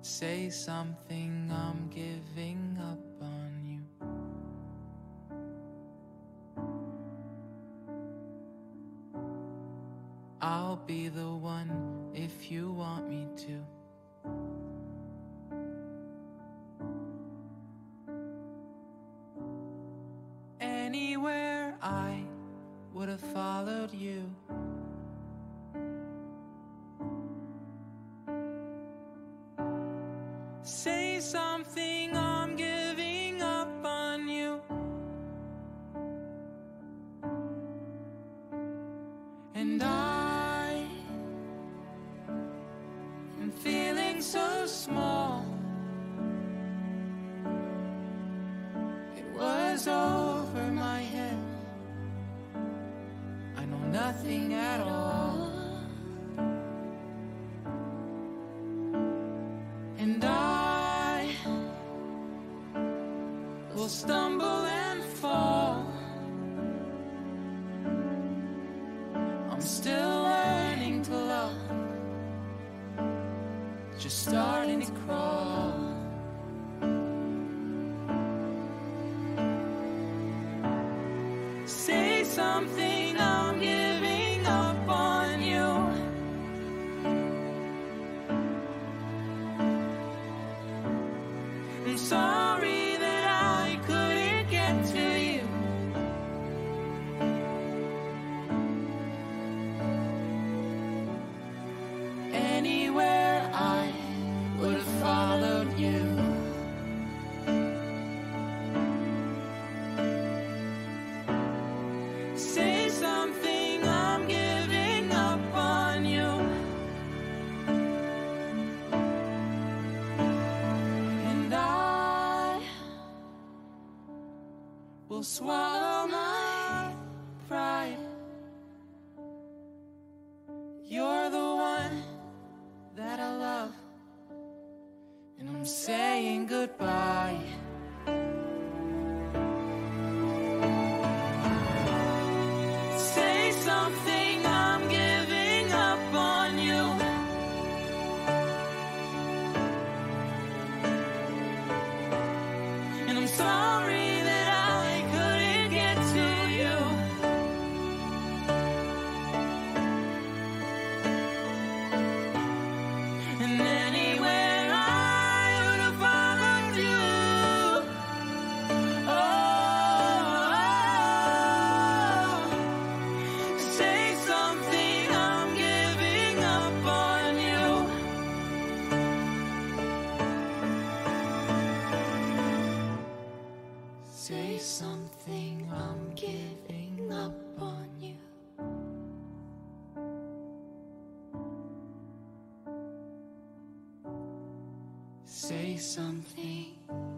Say something, I'm giving up on you. I'll be the one if you want me to. Anywhere I would have followed you. Say something, I'm giving up on you. And I am feeling so small. It was over my head. I know nothing at all. And I will stumble and fall. I'm still learning to love, just starting to crawl. Say something, I'm giving up on you. I'm sorry that I couldn't get to you. Anywhere I would have followed you. Say something, I'm giving up on you. And I will swallow my pride. You're the one that I love, and I'm saying goodbye. Say something, I'm giving up on you. And I'm sorry that I couldn't get to you. And anywhere I would have followed you. Oh, say something, I'm giving up on you. Say something, I'm giving up on you. Say something.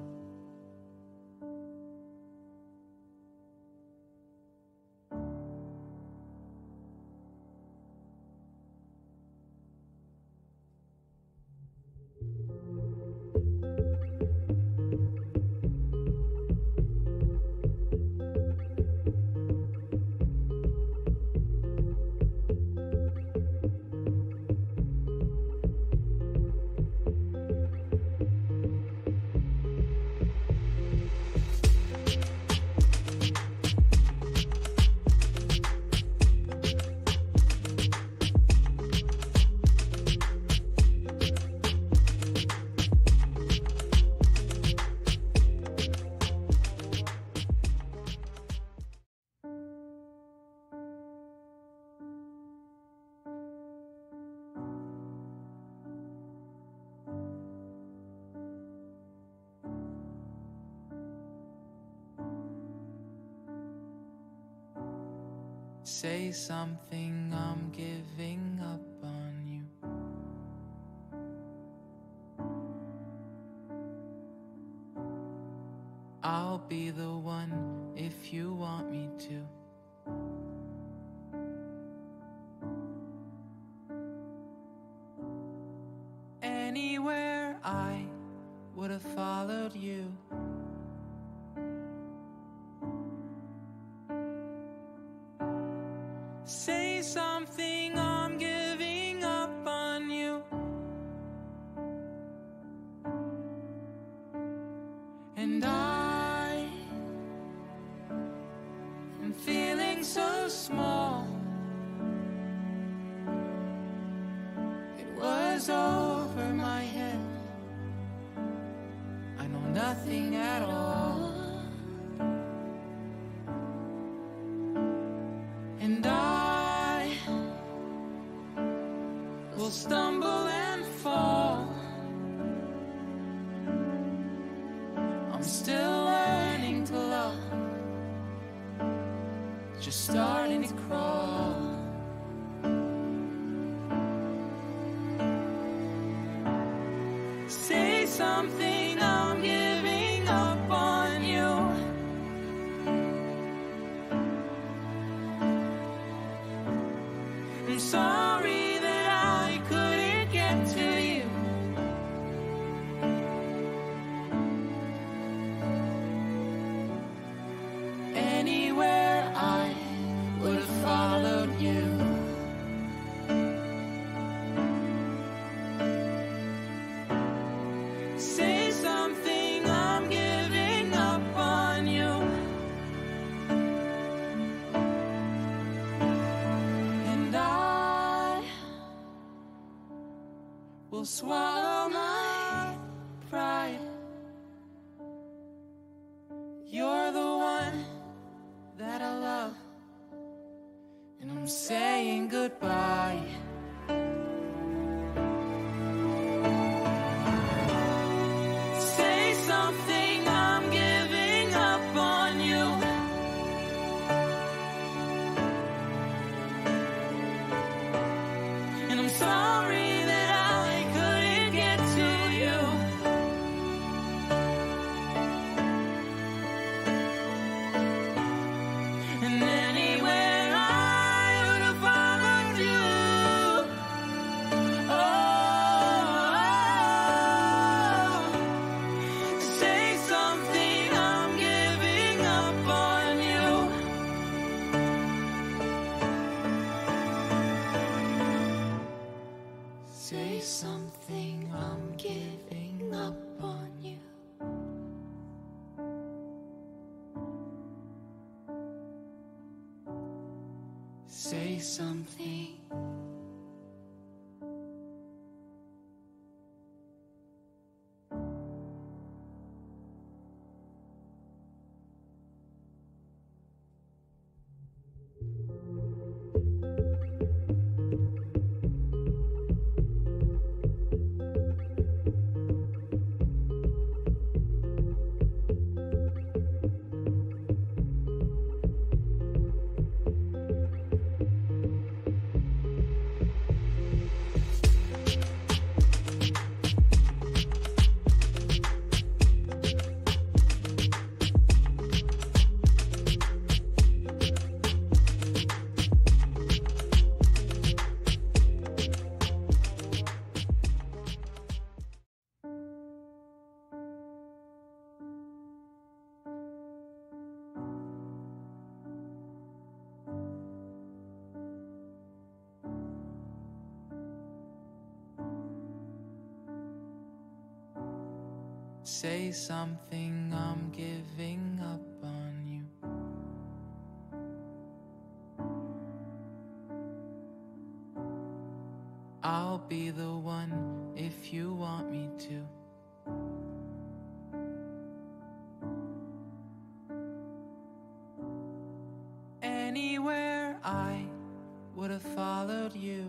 Say something, I'm giving up on you. I'll be the one if you want me to. Anywhere I would have followed you. Say something, I'm giving up on you. was over my head. I know nothing at all. And I will stumble and fall. I'm still learning to love, just starting to crawl. Say something, I'm giving up on you. I'm sorry that I couldn't get to you. Anywhere I would have followed you. Say something, I'm giving up on you. And I will swallow my pride. You're the one that I love, and I'm saying goodbye. Say something, I'm giving up on you. And I'm sorry that I couldn't get to you. And anywhere I would have followed you. Oh, say something, I'm giving up on you. Say something, I'm giving up on you. Say something. Say something, I'm giving up on you. I'll be the one if you want me to. Anywhere I would have followed you.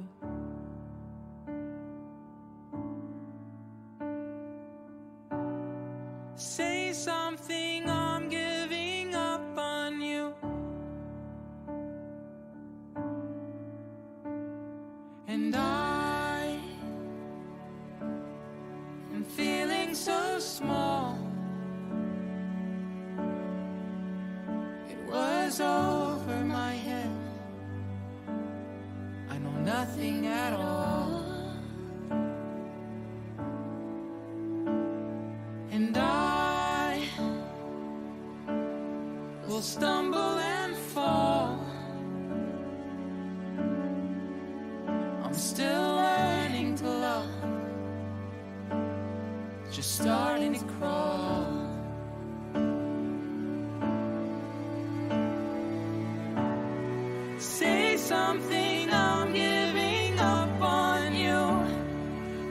Say something, I'm giving up on you. And I am feeling so small. It was over my head. I know nothing at all. And I will stumble and fall. I'm still learning to love, just starting to crawl. Say something, I'm giving up on you.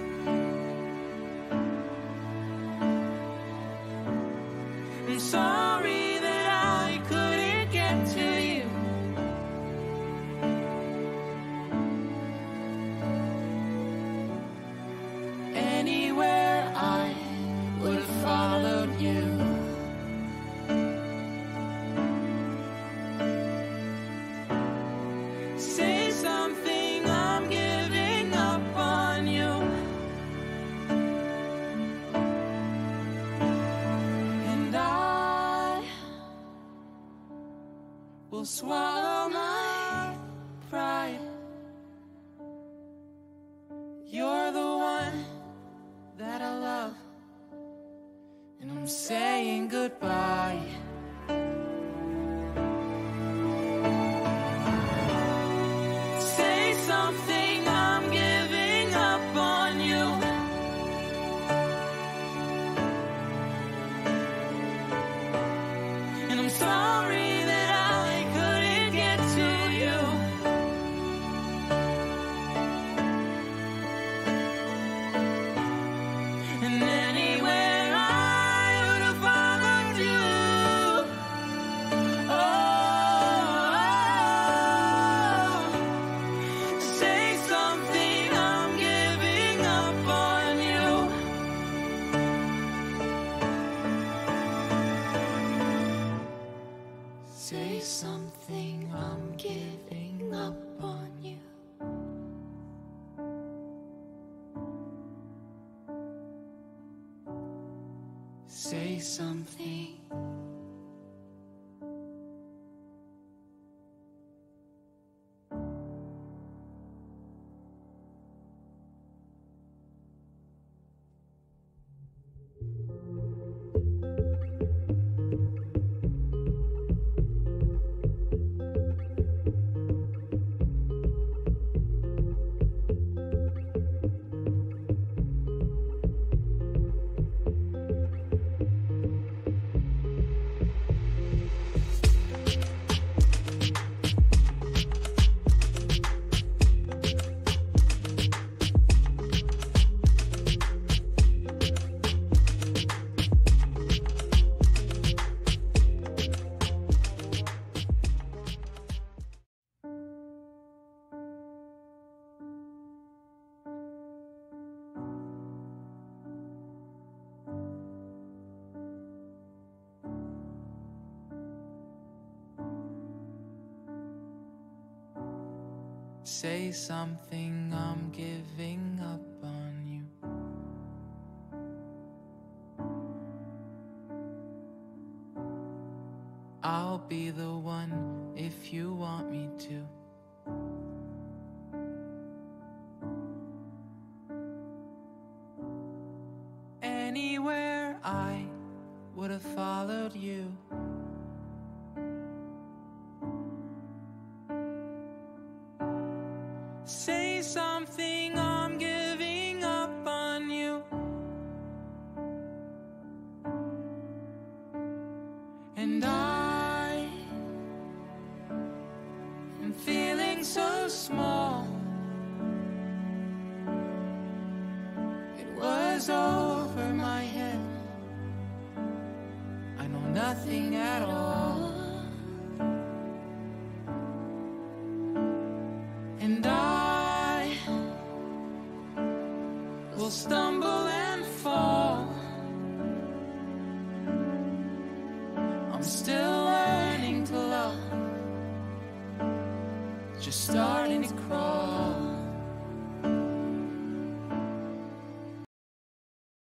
sorry that I couldn't get to you. Anywhere I would have followed you. Say something, I'm giving up on you. And I will swallow my pride. You're the one that I love, and I'm saying goodbye. Say something, I'm giving up on you. And I'm sorry that I couldn't get to you. And anywhere I would have followed you. Oh, say something, I'm giving up on you. Say something, I'm giving up on you. Say something. Say something, I'm giving up on you. I'll be the one if you want me to. Anywhere I would have followed you. Say something, I'm giving up on you. And I am feeling so small. It was over my head. I know nothing at all. And I will stumble and fall. I'm still learning to love, just starting to crawl.